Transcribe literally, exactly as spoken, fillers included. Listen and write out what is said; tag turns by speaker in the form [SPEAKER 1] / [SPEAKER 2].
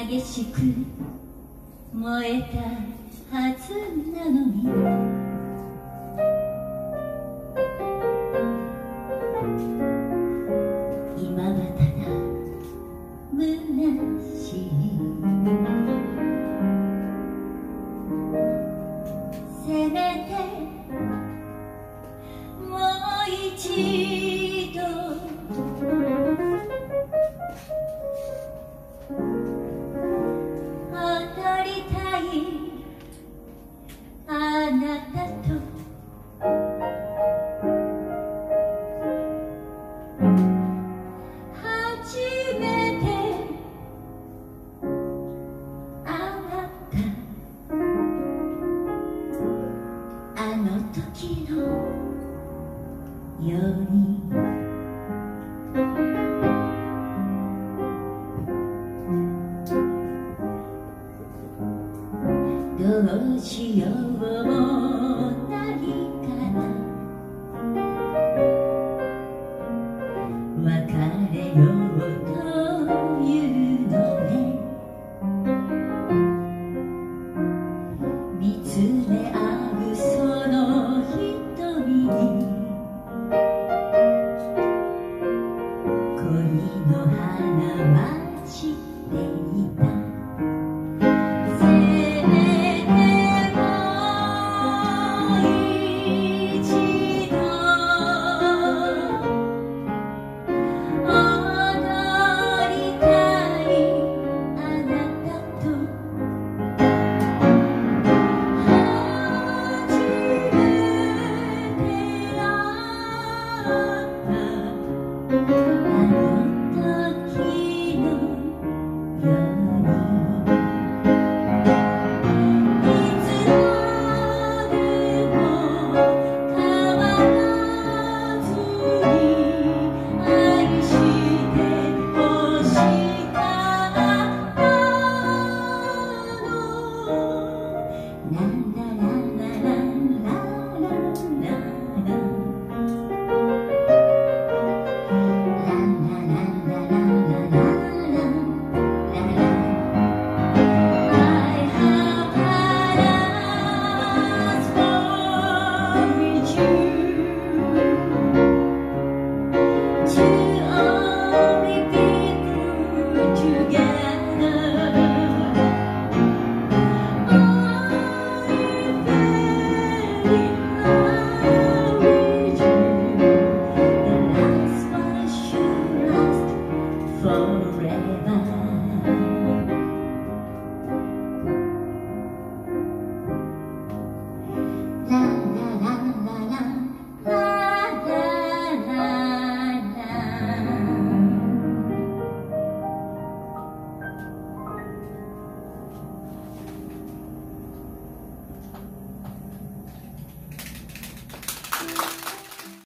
[SPEAKER 1] 激しく燃えたはずなのに、今はただ虚しい。せめてもう一度当たりたいあなたと。初めて会ったあの時のように、どうしようもないから別れようというのね。見つめ合うその瞳に恋の花は散っていた。